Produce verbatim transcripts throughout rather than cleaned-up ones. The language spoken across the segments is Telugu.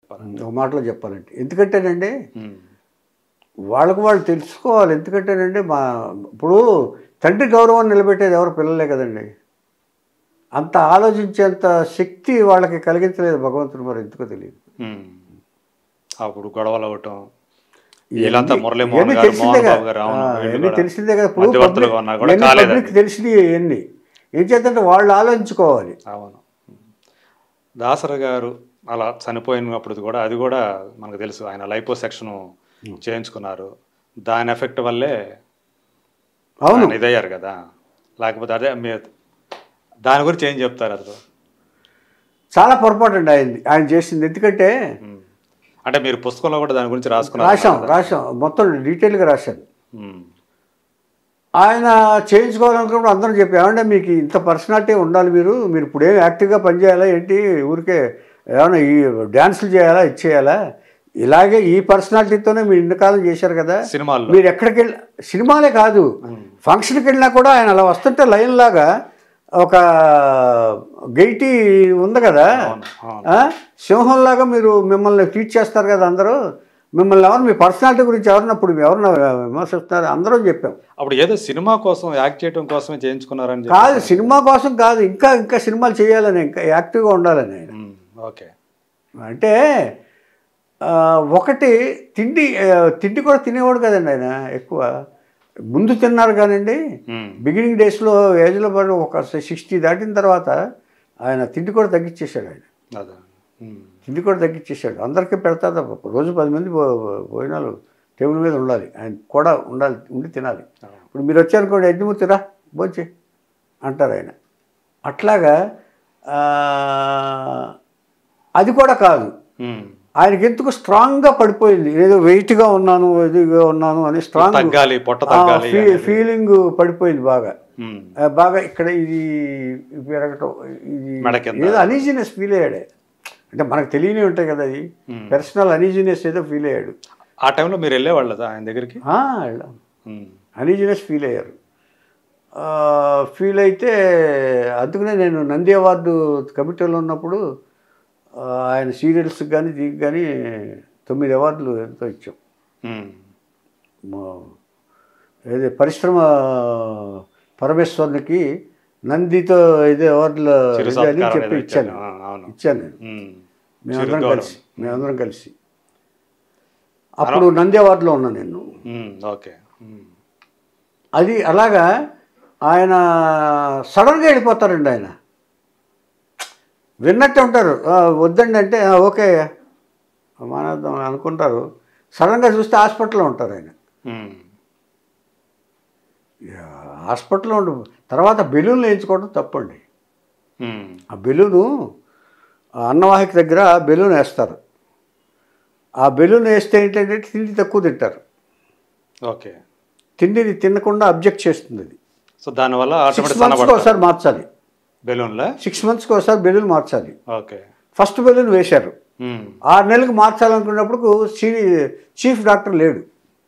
ఒక మాటలో చెప్పాలంటే. ఎందుకంటేనండి వాళ్ళకు వాళ్ళు తెలుసుకోవాలి. ఎందుకంటేనండి మా ఇప్పుడు తండ్రి గౌరవాన్ని నిలబెట్టేది ఎవరు? పిల్లలే కదండి. అంత ఆలోచించేంత శక్తి వాళ్ళకి కలిగించలేదు భగవంతుడు, మరి ఎందుకో తెలియదు. అప్పుడు గొడవలు అవ్వటం ఇవన్నీ తెలిసిందే కదా. ఇప్పుడు పబ్లిక్ తెలిసింది ఇవన్నీ ఏం చేద్దంటే వాళ్ళు ఆలోచించుకోవాలి. అవును. దాసరి గారు అలా చనిపోయినప్పుడు కూడా అది కూడా మనకు తెలుసు, ఆయన లైపో సెక్షన్ చేయించుకున్నారు. దాని ఎఫెక్ట్ వల్లే అవును ఇదయ్యారు కదా. లేకపోతే అదే దాని గురించి ఏం చెప్తారు? అసలు చాలా పొరపాటు అండి ఆయన ఆయన చేసింది. ఎందుకంటే అంటే మీరు పుస్తకంలో కూడా దాని గురించి రాసుకున్నారు. రాశాం రాశాం మొత్తం డీటెయిల్గా రాశాను. ఆయన చేయించుకోవాలనుకున్నప్పుడు అందరం చెప్పి, ఏమంటే మీకు ఇంత పర్సనాలిటీ ఉండాలి, మీరు మీరు ఇప్పుడేం యాక్టివ్గా పనిచేయాలా ఏంటి, ఊరికే ఏమన్నా ఈ డ్యాన్సులు చేయాలా ఇచ్చేయాలా, ఇలాగే ఈ పర్సనాలిటీతోనే మీరు ఇంతకాలం చేశారు కదా సినిమాలు. మీరు ఎక్కడికి వెళ్ళి సినిమాలే కాదు ఫంక్షన్కి వెళ్ళినా కూడా ఆయన అలా వస్తుంటే లైన్ లాగా ఒక గైటీ ఉంది కదా, సింహంలాగా మీరు మిమ్మల్ని ట్రీట్ చేస్తారు కదా అందరూ, మిమ్మల్ని ఎవరు మీ పర్సనాలిటీ గురించి ఎవరినప్పుడు ఎవరన్నా విమర్శిస్తున్నారు అందరూ చెప్పాం. అప్పుడు ఏదో సినిమా కోసం యాక్ట్ చేయడం కోసమే చేయించుకున్నారని కాదు, సినిమా కోసం కాదు, ఇంకా ఇంకా సినిమాలు చేయాలని, ఇంకా యాక్టివ్గా ఉండాలని ఆయన. ఓకే. అంటే ఒకటి తిండి తిండి కూడా తినేవాడు కదండి ఆయన ఎక్కువ. ముందు తిన్నారు కానండి బిగినింగ్ డేస్లో ఏజ్లో పడి ఒక సిక్స్టీ దాటిన తర్వాత ఆయన తిండి కూడా తగ్గించేశాడు. ఆయన తిండి కూడా తగ్గించేశాడు. అందరికీ పెడతారు, రోజు పది మంది భోజనాలు టేబుల్ మీద ఉండాలి, ఆయన కూడా ఉండాలి, ఉండి తినాలి. ఇప్పుడు మీరు వచ్చారనుకోండి, యజ్ఞమూర్తిరా భోంచే అంటారు ఆయన. అట్లాగా అది కూడా కాదు, ఆయనకి ఎందుకు స్ట్రాంగ్గా పడిపోయింది, ఏదో వెయిట్గా ఉన్నాను ఇదిగా ఉన్నాను అని స్ట్రాంగ్ ఫీలింగ్ పడిపోయింది బాగా బాగా ఇక్కడ ఇది పెరగటం, ఇది ఏదో అనీజినెస్ ఫీల్ అయ్యాడు. అంటే మనకు తెలియని ఉంటాయి కదా, అది పర్సనల్ అనీజినెస్ ఏదో ఫీల్ అయ్యాడు. ఆ టైంలో మీరు వెళ్ళేవాళ్ళు ఆయన దగ్గరికి? వెళ్ళాం. అనీజినెస్ ఫీల్ అయ్యారు. ఫీల్ అయితే అందుకనే నేను నంది అవార్డు కమిటీలో ఉన్నప్పుడు ఆయన సీరియల్స్కి కానీ దీనికి కానీ తొమ్మిది అవార్డులు ఎంతో ఇచ్చాం. ఏది పరిశ్రమ పరమేశ్వర్కి నందితో ఇదే అవార్డులు అని చెప్పి ఇచ్చాను ఇచ్చాను నేను మేమందరం కలిసి మేమందరం కలిసి అప్పుడు నంది అవార్డులో ఉన్నా నేను. ఓకే. అది అలాగా ఆయన సడన్గా వెళ్ళిపోతారండి. ఆయన విన్నట్టు ఉంటారు, వద్దండి అంటే ఓకే మానేద్దాం అనుకుంటారు, సడన్గా చూస్తే హాస్పిటల్లో ఉంటారు ఆయన. హాస్పిటల్లో ఉండు తర్వాత బెలూన్లు వేయించుకోవడం తప్పండి. ఆ బెలూను అన్నవాహిక దగ్గర బెలూన్ వేస్తారు, ఆ బెలూన్ వేస్తే ఏంటంటే తిండి తక్కువ తింటారు. ఓకే. తిండిని తినకుండా అబ్జెక్ట్ చేస్తుంది అది. సో దానివల్ల సిక్స్ మంత్స్కి ఒకసారి మార్చాలి బెలూన్లో, సిక్స్ మంత్స్కి ఒకసారి బెలూన్ మార్చాలి. ఓకే. ఫస్ట్ బెలూన్ వేశారు, ఆరు నెలలకు మార్చాలనుకున్నప్పుడు చీఫ్ డాక్టర్ లేడు.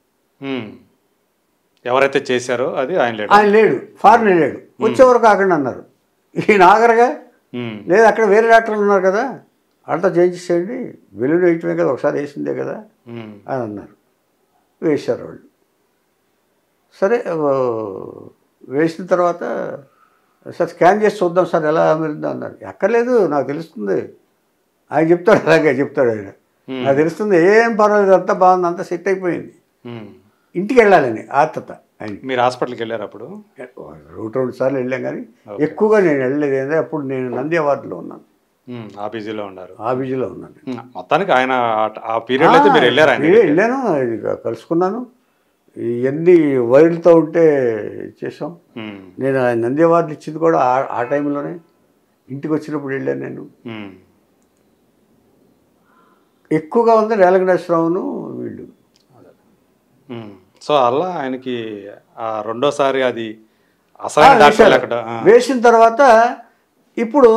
ఎవరైతే చేశారో అది ఆయన లేడు ఆయన లేడు ఫారెన్ లేడు, వచ్చేవరకు ఆగండి అన్నారు. ఈయన ఆగరగా, లేదు అక్కడ వేరే డాక్టర్లు ఉన్నారు కదా వాళ్ళతో చేయించేసేయండి, బెలూన్ వేయటమే కదా ఒకసారి వేసిందే కదా అని అన్నారు. వేశారు వాళ్ళు. సరే వేసిన తర్వాత సార్ స్కాన్ చేసి చూద్దాం సార్ ఎలా అమిరిందో అన్నారు. ఎక్కర్లేదు నాకు తెలుస్తుంది, ఆయన చెప్తాడు, అలాగే చెప్తాడు ఆయన, నాకు తెలుస్తుంది ఏం పర్వాలేదు అంతా బాగుంది అంతా సెట్ అయిపోయింది, ఇంటికి వెళ్ళాలని ఆతత ఆయన. మీరు హాస్పిటల్కి వెళ్ళారు అప్పుడు? ఒకటి రెండు సార్లు వెళ్ళాం కానీ ఎక్కువగా నేను వెళ్ళలేదు. ఏంటంటే అప్పుడు నేను నంది అవార్డులో ఉన్నాను, ఆ బిజీలో ఉన్నారు. ఆ బిజీలో ఉన్నాను. మొత్తానికి ఆయన ఆ పీరియడ్ అయితే మీరు వెళ్ళారు? ఆయన వెళ్ళాను, కలుసుకున్నాను, ఇవన్నీ వైర్లతో ఉంటే చేసాం. నేను ఆయన నంది అవార్డు ఇచ్చింది కూడా ఆ టైంలోనే, ఇంటికి వచ్చినప్పుడు వెళ్ళాను నేను. ఎక్కువగా ఉంది రేలంగేశ్వరరావును వీళ్ళు. సో అలా ఆయనకి రెండోసారి అది అసలు వేసిన తర్వాత ఇప్పుడు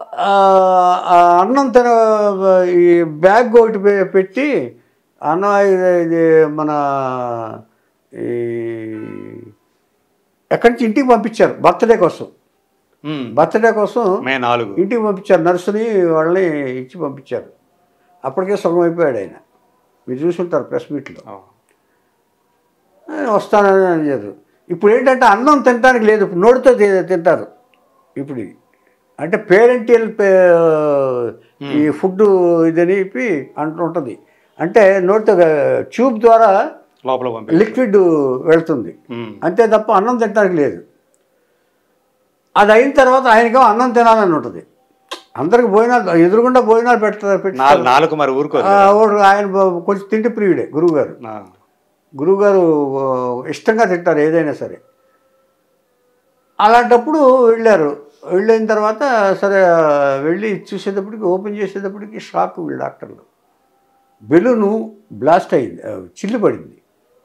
అన్నం తిన ఈ బ్యాగ్ ఒకటి పెట్టి అన్నం ఇది మన ఈ ఎక్కడి నుంచి ఇంటికి పంపించారు బర్త్డే కోసం. బర్త్డే కోసం మే నాలుగు ఇంటికి పంపించారు, నర్సుని వాళ్ళని ఇచ్చి పంపించారు. అప్పటికే సగం అయిపోయాడు ఆయన. మీరు చూసుంటారు ప్రెస్ మీట్లో. ఆ. వస్తానని అన్నారు. ఇప్పుడు ఏంటంటే అన్నం తినడానికి లేదు, ఇప్పుడు నోటితో తి- తింటారు ఇప్పుడు ఇది. అంటే పేరెంటియల్ పే ఈ ఫుడ్ ఇదని చెప్పి అంటుంటుంది. అంటే నోటితో ట్యూబ్ ద్వారా లోపల పంపి లిక్విడ్ వెళ్తుంది, ఉమ్. అంతే తప్ప అన్నం తినడానికి లేదు. అది అయిన తర్వాత ఆయనకేమో అన్నం తినాలని ఉంటుంది. అందరికి భోజనాలు ఎదురుగుండా భోజనాలు పెడతారు పెట్టి నాలుగు నాలుగు మరి ఊరుకోదు ఆ, వాడు ఆయన కొంచెం తిండి ప్రియుడే గురువుగారు. ఆ. గురువుగారు ఆ, ఇష్టంగా తింటారు ఏదైనా సరే. అలాంటప్పుడు వెళ్ళారు. వెళ్ళిన తర్వాత సరే వెళ్ళి చూసేటప్పటికి ఓపెన్ చేసేటప్పటికి షాక్ వీళ్ళు డాక్టర్లు. బెలూను బ్లాస్ట్ అయింది, ఆ, చిల్లు పడింది.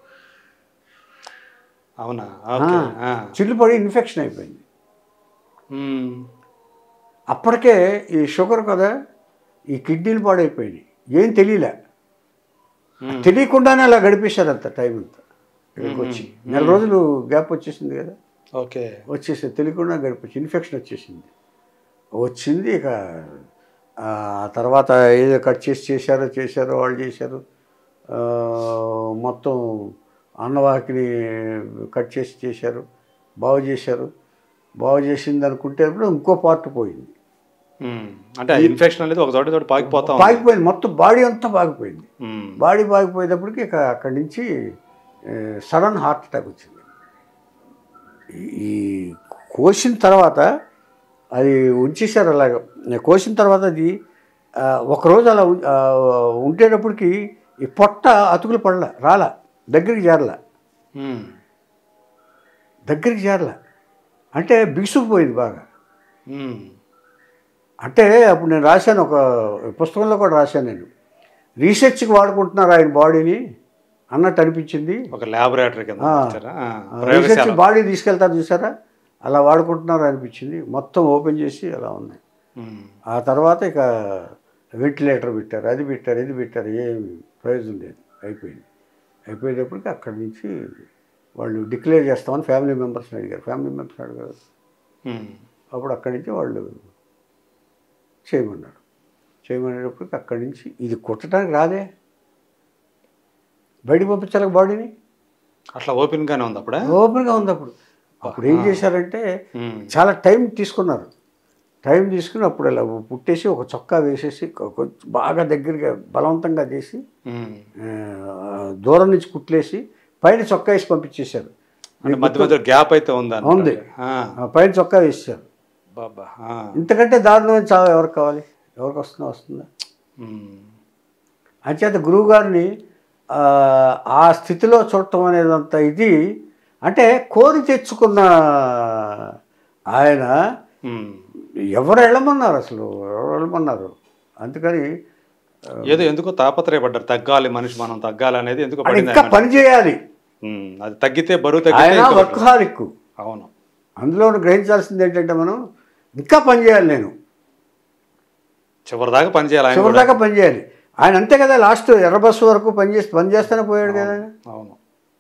అవునా? ఆ, ఓకే. ఆ. చిల్లు పడి ఇన్ఫెక్షన్ అయిపోయింది. ఉమ్. అప్పటికే ఈ షుగర్ కదా, ఈ కిడ్నీలు పాడైపోయినాయి. ఏం తెలియలే, ఉమ్. తెలియకుండానే అలా గడిపేశారు అంత టైం అంతా. ఇక్కడికి వచ్చి నెల రోజులు గ్యాప్ వచ్చేసింది కదా, ఓకే. వచ్చేసి తెలియకుండా గడిపొచ్చి ఇన్ఫెక్షన్ వచ్చేసింది. వచ్చింది ఇక ఆ తర్వాత ఏదో కట్ చేసి చేశారో చేశారో వాళ్ళు చేశారు. ఆ, మొత్తం అన్నవాకిని కట్ చేసి చేశారు, బాగు చేశారు. బాగు చేసింది అనుకుంటే ఇంకో పార్ట్ పోయింది. ఉమ్. అంటే ఇన్ఫెక్షన్ అనేది ఒక చోట చోట పాకిపోతా ఉంది. పాకిపోయింది, మొత్తం బాడీ అంతా పాకిపోయింది. ఉమ్. బాడీ పాకిపోయేటప్పటికి ఇక అక్కడి నుంచి సడన్ హార్ట్ అటాక్ వచ్చింది. ఈ కోసిన తర్వాత అది ఉంచేశారు అలాగ. కోసిన తర్వాత అది ఆ, ఒకరోజు అలా ఉం- ఆ, ఉండేటప్పటికి ఈ పొట్ట అతుకులు పడల రాలా, దగ్గరికి చేరల, ఉమ్. దగ్గరికి చేరల అంటే బిగుసుకుపోయింది బాగా. ఉమ్. అంటే అప్పుడు నేను రాశాను, ఒక పుస్తకంలో కూడా రాశాను, నేను రీసెర్చ్కి వాడుకుంటున్నారు ఆయన బాడీని అన్నట్టు అనిపించింది. ఒక ల్యాబొరేటరీ కింద ఆ. ఇచ్చారా? ఆ. రీసెర్చ్ ప్రయోగశాల. బాడీ తీసుకెళ్తారు చూసారా, అలా వాడుకుంటున్నారు అనిపించింది. మొత్తం ఓపెన్ చేసి అలా ఉన్నాయి. ఉమ్. ఆ తర్వాత ఇక వెంటిలేటర్ పెట్టారు, అది పెట్టారు, ఇది పెట్టారు, ఏమి ప్రయోజనం లేదు, అయిపోయింది. అయిపోయేటప్పటికి అక్కడి నుంచి వాళ్ళు డిక్లేర్ చేస్తామని ఫ్యామిలీ మెంబర్స్ని అడిగారు. ఫ్యామిలీ మెంబర్స్ అడిగారు, ఉమ్. అప్పుడు అక్కడి నుంచి వాళ్ళు చేయమన్నారు. చేయమనేటప్పటికి అక్కడి నుంచి ఇది కుట్టడానికి రాదే, బయటికి పంపించాలి బాడీని. అట్లా ఓపెన్ గానే ఉంది అప్పుడే. ఓపెన్గా ఉంది. అప్పుడు అప్పుడు ఏం చేశారంటే ఉమ్. చాలా టైం తీసుకున్నారు. టైం తీసుకుని అప్పుడు ఇలా పుట్టేసి ఒక చొక్కా వేసేసి కొ- కొంచెం బాగా దగ్గరగా బలవంతంగా చేసి ఉమ్. ఆ, దూరం నుంచి కుట్లేసి పైన చొక్కా వేసి పంపించేశారు. అంటే మధ్య మధ్య గ్యాప్ అయితే ఉందా? ఉంది. ఆ, పైన చొక్కా వేసేశారు. బాబా. ఆ. ఇంతకంటే దారుణమైన చావు ఎవరికి కావాలి, ఎవరికి వస్తుందా వస్తుందా. ఉమ్. అంచేత గురువుగారిని ఆ, ఆ స్థితిలో చూడటం అనేదంతా ఇది అంటే కోరి తెచ్చుకున్న ఆయన ఉమ్. ఎవరు వెళ్ళమన్నారు, అసలు ఎవరు వెళ్ళమన్నారు. అందుకని ఏదో ఎందుకో తాపత్రయపడ్డారు, తగ్గాలి మనిషి, మనం తగ్గాలి అనేది ఎందుకో ఆయన పడింది ఇంకా ఆయన. పని చేయాలి. ఉమ్. అది తగ్గితే బరువు తగ్గితే ఆయన ఇంకా వర్కహాలిక్. అవును. అందులో గ్రహించాల్సింది ఏంటంటే మనం ఇంకా పని చేయాలి. నేను చివరిదాకా పని చేయాలి ఆయన కూడా. చివరిదాకా పని చేయాలి. ఆయన అంతే కదా, లాస్ట్ ఎర్ర బస్సు వరకు పని చేసి పని చేస్తూనే పోయాడు కదా ఆయన. అవును.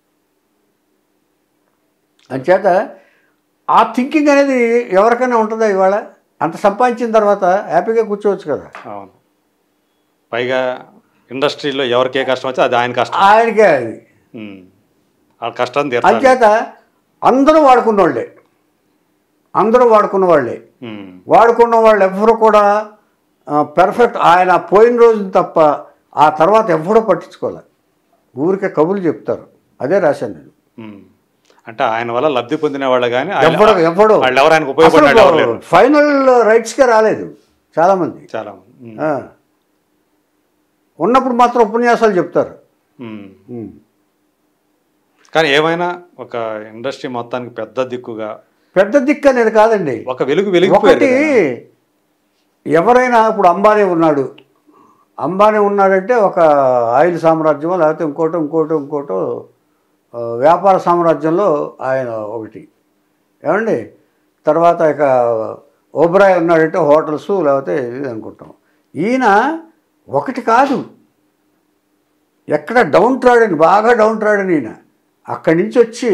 అంచేత ఆ థింకింగ్ అనేది ఎవరికైనా ఉంటుందా ఇవాళ? అంత సంపాదించిన తర్వాత హ్యాపీగా కూర్చోవచ్చు కదా. అవును. పైగా ఇండస్ట్రీలో ఎవరికి ఏ కష్టం వచ్చి అది ఆయన కష్టం. ఆయనకే అది. ఉమ్. ఆ కష్టాన్ని తీర్చాలి. అంచేత అందరూ వాడుకున్న వాళ్ళే, అందరూ వాడుకున్న వాళ్ళే. ఉమ్. వాడుకున్న వాళ్ళు ఎవ్వరు కూడా పెర్ఫెక్ట్, ఆయన పోయిన రోజున తప్ప ఆ తర్వాత ఎవ్వడూ పట్టించుకోవాలి. ఊరికే కబుర్లు చెప్తారు. అదే రాశాను నేను. ఉమ్. అంటే ఆయన వల్ల లబ్ధి పొందిన వాళ్ళు కానీ ఎవ్వడు ఎవ్వడు వాళ్ళు ఎవరు ఆయనకు ఉపయోగపడిన వాళ్ళు లేరు. ఫైనల్ రైట్స్కే రాలేదు చాలామంది. చాలా మంది. ఉమ్. ఆ. ఉన్నప్పుడు మాత్రం ఉపన్యాసాలు చెప్తారు. ఉమ్. ఉమ్. కానీ ఏమైనా ఒక ఇండస్ట్రీ మొత్తానికి పెద్ద దిక్కుగా పెద్ద దిక్కు అనేది కాదండి. ఒక వెలుగు వెలిగిపోయారు ఒకటి కదా. ఎవరైనా ఇప్పుడు అంబానీ ఉన్నాడు, అంబానీ ఉన్నాడంటే ఒక ఆయిల్ సామ్రాజ్యం లేకపోతే ఇంకోటో ఇంకోటో ఇంకోటో ఆ, వ్యాపార సామ్రాజ్యంలో ఆయన ఒకటి. ఏమండి, తర్వాత ఇక ఓబ్రాయ్ ఉన్నాడంటే హోటల్స్ లేకపోతే ఇది అనుకుంటాం. ఈయన ఒకటి కాదు, ఎక్కడ డౌన్ ట్రాడని, బాగా డౌన్ ట్రాడని ఈయన. అక్కడి నుంచి వచ్చి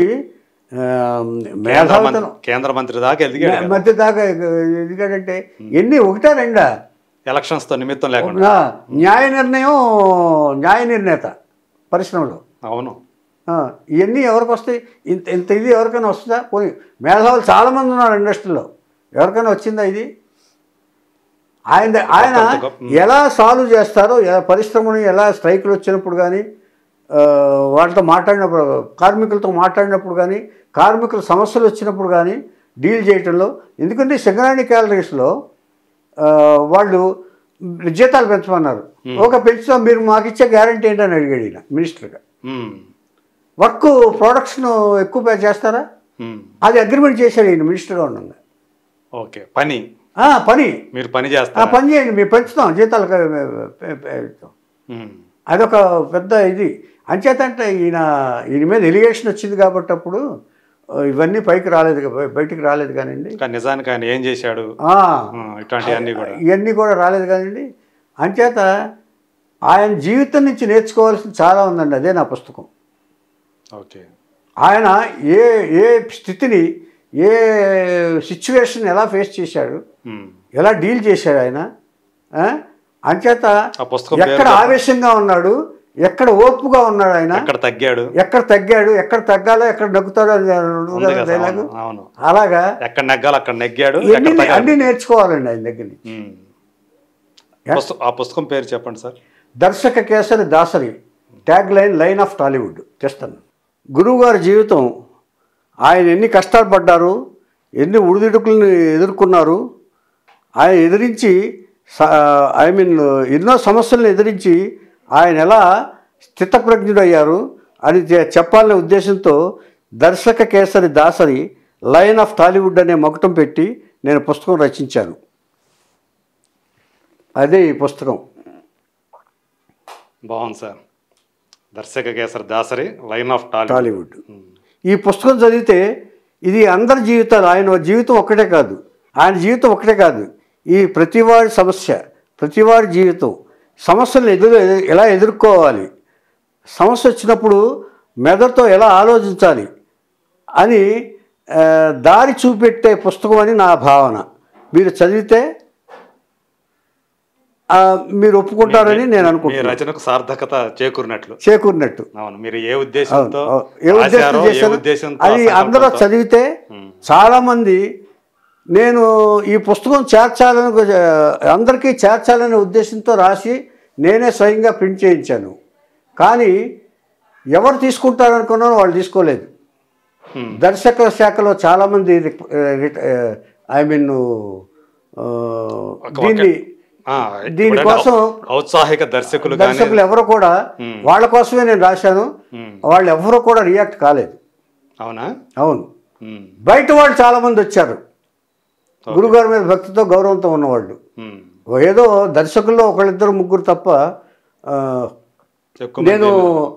మేధావితనం కేంద్ర మంత్రి దాకా ఎదిగాడు. మధ్య దాకా ఎదిగాడంటే ఎన్ని ఒకటా రెండా ఎలక్షన్స్తో నిమిత్తం లేకుండా న్యాయ నిర్ణయం న్యాయ నిర్ణేత పరిశ్రమలో. అవును, ఇవన్నీ ఎవరికి వస్తాయి? ఇంత ఇంత ఇది ఎవరికైనా వస్తుందా? పోయి మేధావులు చాలామంది ఉన్నారు ఇండస్ట్రీలో, ఎవరికైనా వచ్చిందా ఇది? ఆయన ఆయన ఎలా సాల్వ్ చేస్తారో, పరిశ్రమని ఎలా స్ట్రైకులు వచ్చినప్పుడు కానీ, వాళ్ళతో మాట్లాడినప్పుడు, కార్మికులతో మాట్లాడినప్పుడు కానీ, కార్మికుల సమస్యలు వచ్చినప్పుడు కానీ డీల్ చేయటంలో. ఎందుకంటే సింగరేణి క్యాలరీస్లో వాళ్ళు జీతాలు పెంచమన్నారు. ఒక పెంచుతాం, మీరు మాకు ఇచ్చే గ్యారంటీ ఏంటని అడిగాడు ఈయన మినిస్టర్గా. వర్క్ ప్రొడక్షన్ ఎక్కువ పే చేస్తారా? అది అగ్రిమెంట్ చేశాడు ఈయన మినిస్టర్గా ఉండగా. ఓకే, పని పని మీరు పని చేస్తారు, పని చేయండి, మేము పెంచుతాం జీతాలు. అదొక పెద్ద ఇది. అంచేతంటే ఈయన ఈయన మీద ఎలిగేషన్ వచ్చింది కాబట్టి అప్పుడు ఇవన్నీ పైకి రాలేదు, బయటికి రాలేదు కానివ్వండి. నిజానికి ఆయన ఏం చేశాడు ఇవన్నీ కూడా రాలేదు కానివ్వండి. అంచేత ఆయన జీవితం నుంచి నేర్చుకోవాల్సింది చాలా ఉందండి. అదే నా పుస్తకం. ఓకే, ఆయన ఏ ఏ స్థితిని, ఏ సిచ్యువేషన్ ఎలా ఫేస్ చేశాడు, ఎలా డీల్ చేశాడు ఆయన. అంచేత ఎక్కడ ఆవేశంగా ఉన్నాడు, ఎక్కడ ఓర్పుగా ఉన్నాడు ఆయన, ఎక్కడ తగ్గాడు, ఎక్కడ తగ్గాడు ఎక్కడ తగ్గాలో ఎక్కడ నగ్గుతాడో డైలాగు. అలాగా ఎక్కడ నెగ్గాలో అక్కడ నెగ్గాడు. అన్నీ నేర్చుకోవాలండి ఆయన దగ్గర నుంచి. ఆ పుస్తకం పేరు చెప్పండి సార్. దర్శక కేసరి Dasari, tag line line of Tollywood. తెస్తాను. గురువుగారి జీవితం, ఆయన ఎన్ని కష్టాలు పడ్డారు, ఎన్ని ఉడిదుడుకులను ఎదుర్కొన్నారు, ఆయన ఎదిరించి ఐ మీన్ ఎన్నో సమస్యలను ఎదిరించి ఆయన ఎలా స్థితప్రజ్ఞుడు అయ్యారు అని చెప్పాలనే ఉద్దేశంతో దర్శక కేసరి దాసరి లైన్ ఆఫ్ టాలీవుడ్ అనే మకుటం పెట్టి నేను పుస్తకం రచించాను. అదే ఈ పుస్తకం. బాగుంది సార్. దర్శక కేసరి దాసరి లైన్ ఆఫ్ టాలీవుడ్. ఈ పుస్తకం చదివితే ఇది అందరి జీవితాలు, ఆయన జీవితం ఒక్కటే కాదు, ఆయన జీవితం ఒక్కటే కాదు, ఈ ప్రతివాడి సమస్య, ప్రతివాడి జీవితం, సమస్యలను ఎదురు ఎలా ఎదుర్కోవాలి, సమస్య వచ్చినప్పుడు మెదడుతో ఎలా ఆలోచించాలి అని దారి చూపెట్టే పుస్తకం అని నా భావన. మీరు చదివితే మీరు ఒప్పుకుంటారని నేను అనుకుంటున్నాను. రచనకు సార్థకత చేకూరినట్లు చేకూరినట్టు అవును. మీరు ఏ ఉద్దేశంతో ఏ ఉద్దేశం చేశారు అది అందరూ చదివితే చాలామంది, నేను ఈ పుస్తకం చేర్చాలని, అందరికీ చేర్చాలనే ఉద్దేశంతో రాసి నేనే స్వయంగా ప్రింట్ చేయించాను. కానీ ఎవరు తీసుకుంటారనుకున్నారో వాళ్ళు తీసుకోలేదు. దర్శక శాఖలో చాలామంది ఐ మీన్ దీన్ని దీనికోసం ఔత్సాహిక దర్శకులు దర్శకులు ఎవరు కూడా వాళ్ళ కోసమే నేను రాశాను. వాళ్ళు ఎవరు కూడా రియాక్ట్ కాలేదు. అవునా? అవును. బయట వాళ్ళు చాలామంది వచ్చారు, గురుగారి మీద భక్తితో గౌరవంతో ఉన్నవాళ్ళు. ఏదో దర్శకుల్లో ఒకళ్ళిద్దరు ముగ్గురు తప్ప. నేను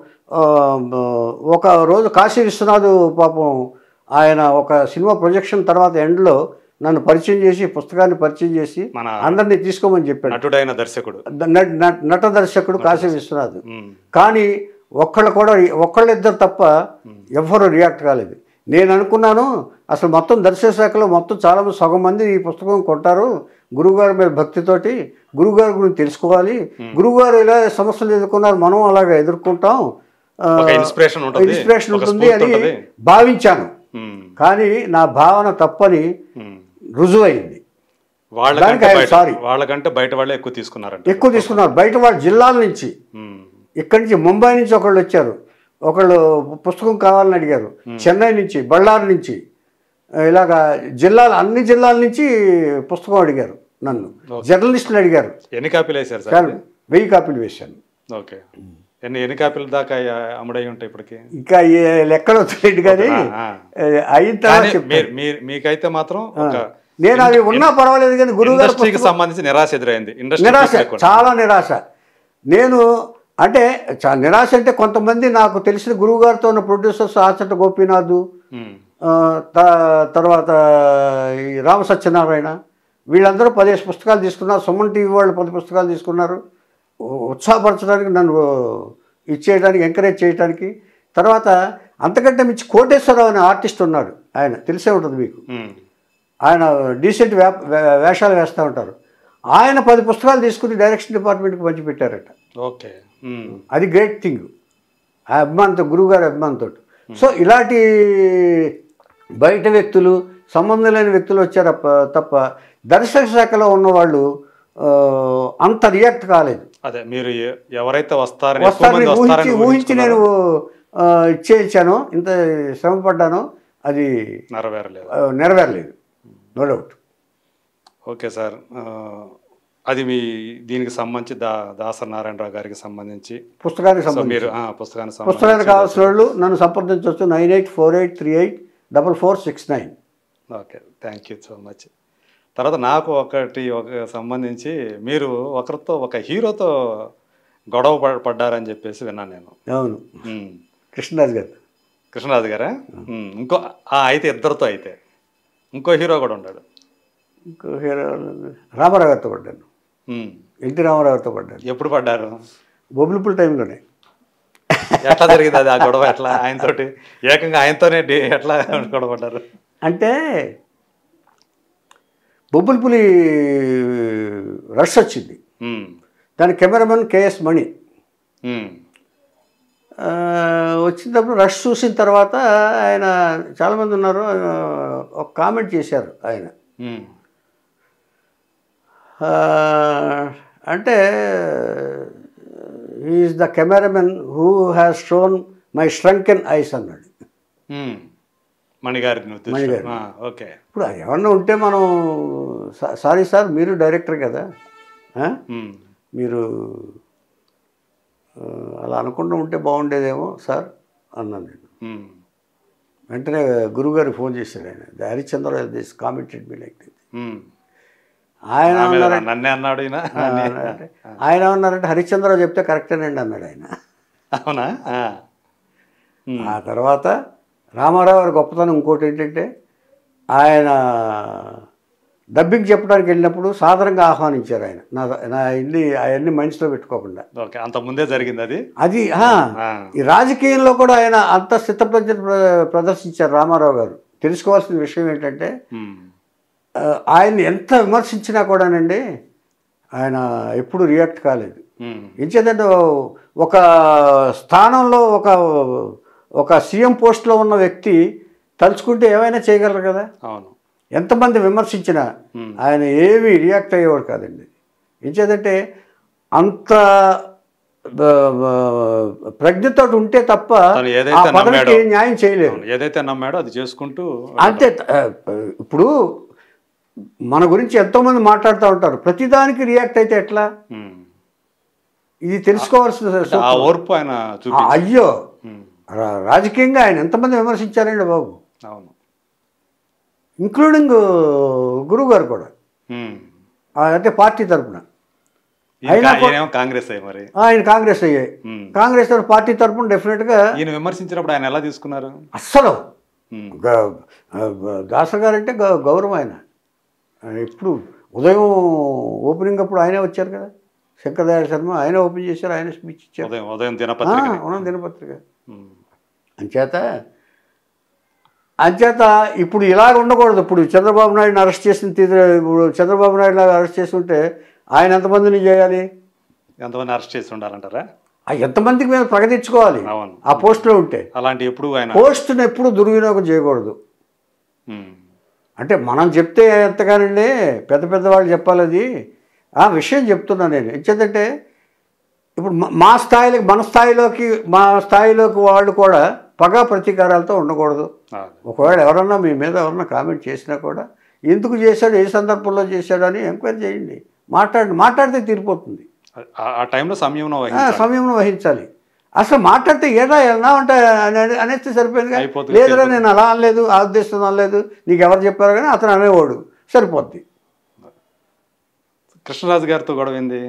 ఒక రోజు కాశీ విశ్వనాథ్ పాపం ఆయన ఒక సినిమా ప్రొజెక్షన్ తర్వాత ఎండ్లో నన్ను పరిచయం చేసి, పుస్తకాన్ని పరిచయం చేసి అందరినీ తీసుకోమని చెప్పాడు. నటుడైన దర్శకుడు, నట దర్శకుడు కాశీ విశ్వనాథ్. కానీ ఒక్కళ్ళు కూడా, ఒక్కళ్ళిద్దరు తప్ప ఎవ్వరూ రియాక్ట్ కాలేదు. నేను అనుకున్నాను అసలు మొత్తం దర్శక శాఖలో మొత్తం చాలామంది సగం మంది ఈ పుస్తకం కొంటారు, గురువుగారి మీద భక్తితోటి గురువుగారి గురించి తెలుసుకోవాలి, గురువుగారు ఇలా సమస్యలు ఎదుర్కొన్నారు, మనం అలాగే ఎదుర్కొంటాం, ఇన్స్పిరేషన్ ఉంటుంది అని భావించాను. కానీ నా భావన తప్పని రుజువైంది. సారీ, వాళ్ళకంటే బయట వాళ్ళే ఎక్కువ తీసుకున్నారు ఎక్కువ తీసుకున్నారు బయట వాళ్ళ జిల్లాల నుంచి. ఇక్కడి నుంచి ముంబై నుంచి ఒకళ్ళు వచ్చారు, ఒకళ్ళు పుస్తకం కావాలని అడిగారు, చెన్నై నుంచి, బళ్ళారి నుంచి, ఇలాగా జిల్లాల అన్ని జిల్లాల నుంచి పుస్తకం అడిగారు నన్ను. జర్నలిస్టులు అడిగారు. ఎన్ని కాపీలు వేశారు సార్? వెయ్యి కాపీలు వేశాను. ఓకే. ఎన్ని ఎన్ని కాపీల దాకా అమ్ముడై ఉంటాయి ఇప్పటికి? ఇంకా లెక్కలు తెలియదు కానీ అయిన తర్వాత మీకైతే మాత్రం నేను అవి ఉన్నా పర్వాలేదు కానీ గురువుగారికి సంబంధించి నిరాశ ఎదురైంది. నిరాశ, చాలా నిరాశ. నేను అంటే నిరాశ అంటే కొంతమంది నాకు తెలిసిన గురువుగారితో ఉన్న ప్రొడ్యూసర్స్ ఆచట గోపీనాథ్, తర్వాత ఈ రామ సత్యనారాయణ, వీళ్ళందరూ పదిహేను పుస్తకాలు తీసుకున్నారు. సుమన్ టీవీ వాళ్ళు పది పుస్తకాలు తీసుకున్నారు, ఉత్సాహపరచడానికి, నన్ను ఇచ్చేయడానికి, ఎంకరేజ్ చేయడానికి. తర్వాత అంతకంటే మించి కోటేశ్వరరావు అనే ఆర్టిస్ట్ ఉన్నాడు, ఆయన తెలిసే ఉంటుంది మీకు. ఆయన డీసెంట్ వే వేషాలు వేస్తూ ఉంటారు. ఆయన పది పుస్తకాలు తీసుకుని డైరెక్షన్ డిపార్ట్మెంట్కి పంచిపెట్టారట. ఓకే. అది గ్రేట్ థింగ్. ఆ అభిమానంతో, గురువు గారి అభిమానంతో. సో ఇలాంటి బయట వ్యక్తులు, సంబంధం లేని వ్యక్తులు వచ్చారు తప్ప దర్శక శాఖలో ఉన్నవాళ్ళు అంత రియాక్ట్ కాలేదు. అదే మీరు ఎవరైతే వస్తారని వస్తారని ఊహించి ఊహించి నేను ఇచ్చేయించాను, ఇంత శ్రమ పడ్డాను, అది నెరవేరలేదు నెరవేరలేదు నో డౌట్. ఓకే సార్, అది మీ దీనికి సంబంధించి దా దాసరి నారాయణరావు గారికి సంబంధించి పుస్తకానికి సంబంధించి మీరు పుస్తకానికి పుస్తకానికి కావాల్సిన వాళ్ళు నన్ను సంప్రదించవచ్చు. Nine eight four eight three eight double four six nine. Okay, thank you so much. తర్వాత నాకు ఒకటి ఒక సంబంధించి మీరు ఒకరితో ఒక హీరోతో గొడవ పడ్డారని చెప్పేసి విన్నాను నేను. అవును, కృష్ణరాజు గారు. కృష్ణరాజు గారా? ఇంకో అయితే ఇద్దరితో, అయితే ఇంకో హీరో కూడా ఉన్నాడు. ఇంకో హీరో రామారావు గారితో పడ్డాను. ఎన్టీ రామారావు గారితో పడ్డాను. ఎప్పుడు పడ్డారు? బొబ్బులిపుల్ టైంలోనే. ఎట్లా జరిగింది అది ఆ గొడవ? ఎట్లా ఆయనతోటి ఏకంగా ఆయనతోనే ఎట్లా గొడవ పడ్డారు? అంటే బొబ్బులిపులి రష్ వచ్చింది. దాని కెమెరామెన్ కేఎస్ మణి వచ్చినప్పుడు రష్ చూసిన తర్వాత ఆయన చాలామంది ఉన్నారు, ఒక కామెంట్ చేశారు ఆయన. అంటే he is the cameraman who has shown my shrunken eyes అన్నాడు మణిగారి. మణిగారు. ఓకే. ఇప్పుడు ఏమన్నా ఉంటే మనం సారీ సార్, మీరు డైరెక్టర్ కదా, మీరు అలా అనుకుంటూ ఉంటే బాగుండేదేమో సార్ అన్నాను నేను. వెంటనే గురువుగారికి ఫోన్ చేశాడు ఆయన. The Harishchandrarao this commented me like this. ఆయన నన్నే అన్నాడు. ఆయన ఏమన్నారంటే హరిశ్చంద్రరావు చెప్తే కరెక్టేనండి అన్నాడు ఆయన. అవునా? ఆ తర్వాత రామారావు గారి గొప్పతనం ఇంకోటి ఏంటంటే, ఆయన డబ్బింగ్ చెప్పడానికి వెళ్ళినప్పుడు సాధారణంగా ఆహ్వానించారు ఆయన. నా నా ఇల్లు అవన్నీ మనసులో పెట్టుకోకుండా. ఓకే, అంత ముందే జరిగింది అది. అది ఈ రాజకీయంలో కూడా ఆయన అంత స్థితప్రజ్ఞ ప్రదర్శించారు రామారావు గారు. తెలుసుకోవాల్సిన విషయం ఏంటంటే, ఆయన్ని ఎంత విమర్శించినా కూడానండి ఆయన ఎప్పుడు రియాక్ట్ కాలేదు. ఎంచేదంటే ఒక స్థానంలో ఒక ఒక సీఎం పోస్ట్లో ఉన్న వ్యక్తి తలుచుకుంటే ఏమైనా చేయగలరు కదా. అవును. ఎంతమంది విమర్శించినా ఆయన ఏమీ రియాక్ట్ అయ్యేవాడు కాదండి. ఎంచేదంటే అంత ప్రజ్ఞతో ఉంటే తప్ప ఆ పదవికి న్యాయం చేయలేరు. ఏదైతే నమ్మాడో అది చేసుకుంటూ అంతే. ఇప్పుడు మన గురించి ఎంతోమంది మాట్లాడుతూ ఉంటారు, ప్రతిదానికి రియాక్ట్ అయితే ఎట్లా? ఇది తెలుసుకోవాల్సిన ఓర్పు ఆయన. అయ్యో, రాజకీయంగా ఆయన ఎంతమంది విమర్శించారండి బాబు. అవును, ఇంక్లూడింగ్ గురువు గారు కూడా. అంటే పార్టీ తరఫున అయినా కాంగ్రెస్ అయ్యి మరి ఆయన కాంగ్రెస్ అయ్యాయి. కాంగ్రెస్ పార్టీ తరఫున డెఫినెట్గా ఈయన విమర్శించినప్పుడు ఆయన ఎలా తీసుకున్నారు? అస్సలు దాసర్ గారు అంటే గౌరవం. ఆయన ఇప్పుడు ఉదయం ఓపెనింగ్ అప్పుడు ఆయనే వచ్చారు కదా, శంకర్ దయాళ్ శర్మ ఆయన ఓపెన్ చేశారు, ఆయన స్పీచ్ ఇచ్చారు. ఉదయం దినపత్రిక. ఉదయం దినపత్రిక. అంచేత అంచేత ఇప్పుడు ఇలాగ ఉండకూడదు. ఇప్పుడు చంద్రబాబు నాయుడుని అరెస్ట్ చేసిన తీరు, ఇప్పుడు చంద్రబాబు నాయుడు లాగా అరెస్ట్ చేసి ఉంటే ఆయన ఎంతమందిని చేయాలి? ఎంతమంది అరెస్ట్ చేసి ఉండాలంటారా? ఎంతమందికి మేము ప్రకటించుకోవాలి ఆ పోస్టులో ఉంటే. అలాంటి ఎప్పుడు ఆయన పోస్టును ఎప్పుడు దుర్వినియోగం చేయకూడదు. అంటే మనం చెప్తే ఎంతగానండి, పెద్ద పెద్ద వాళ్ళు చెప్పాలి. అది ఆ విషయం చెప్తున్నాను నేను. ఎంచేదంటే ఇప్పుడు మా స్థాయిలోకి మన స్థాయిలోకి మా స్థాయిలోకి వాళ్ళు కూడా పగా ప్రతీకారాలతో ఉండకూడదు. ఒకవేళ ఎవరన్నా మీ మీద ఎవరన్నా కామెంట్ చేసినా కూడా ఎందుకు చేశాడు, ఏ సందర్భంలో చేశాడు అని ఎంక్వైరీ చేయండి. మాట్లాడి మాట్లాడితే తీరిపోతుంది. ఆ టైంలో సంయమనం సంయమనం వహించాలి. అసలు మాట్లాడితే ఏడా ఎలా ఉంటాయి అనేస్తే సరిపోయింది. లేదురా నేను అలా అనలేదు, ఆ ఉద్దేశం అనలేదు, నీకు ఎవరు చెప్పారు కానీ అతను అనేవాడు, సరిపోద్ది. కృష్ణరాజు గారితో గొడవ ఏంది?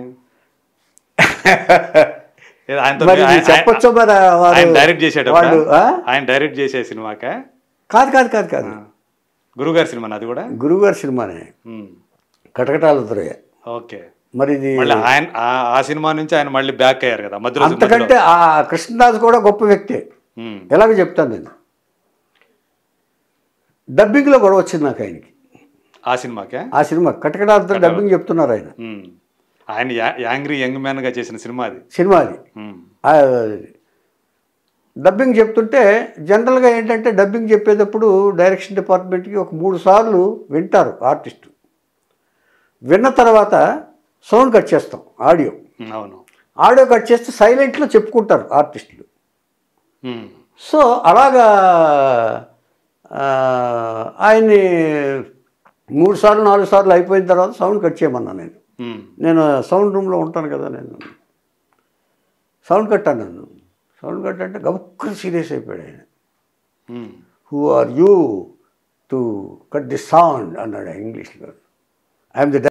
చెప్పొచ్చు మరి. ఆయన డైరెక్ట్ చేసేటప్పుడు ఆయన డైరెక్ట్ చేసే సినిమాక కాదు కాదు కాదు కాదు గురువుగారి సినిమా. అది కూడా గురువుగారి సినిమానే, కటకటాల దురయ్య. ఓకే. మరి ఇది ఆయన ఆ సినిమా నుంచి ఆయన మళ్ళీ బ్యాక్ అయ్యారు కదా మధ్యలో. అంతకంటే ఆ కృష్ణరాజు కూడా గొప్ప వ్యక్తే. ఎలాగో చెప్తాను నేను. డబ్బింగ్లో గొడవ వచ్చింది నాకు ఆయనకి. ఆ సినిమాకే ఆ సినిమా కటకడాలతో డబ్బింగ్ చెప్తున్నారు ఆయన. ఉమ్. ఆయన యా- యాంగ్రీ యంగ్ మ్యాన్గా చేసిన సినిమా అది. సినిమా అది ఉమ్. ఆ, డబ్బింగ్ చెప్తుంటే జనరల్గా ఏంటంటే డబ్బింగ్ చెప్పేటప్పుడు డైరెక్షన్ డిపార్ట్మెంట్కి ఒక మూడు సార్లు వింటారు ఆర్టిస్టు. విన్న తర్వాత సౌండ్ కట్ చేస్తాం, ఆడియో ఉమ్, అవును. ఆడియో కట్ చేస్తే సైలెంట్లో చెప్పుకుంటారు ఆర్టిస్టులు. ఉమ్. సో అలాగా ఆ, ఆయన్ని మూడు సార్లు నాలుగు సార్లు అయిపోయిన తర్వాత సౌండ్ కట్ చేయమన్నా నేను. ఉమ్. నేను సౌండ్ రూమ్లో ఉంటాను కదా, నేను సౌండ్ కట్ అన్నాను. సౌండ్ కట్ అంటే గబుక్కుని సీరియస్ అయిపోయాడు ఆయన. Um. Who are you to cut the sound అన్నాడు ఇంగ్లీష్లో. I'm the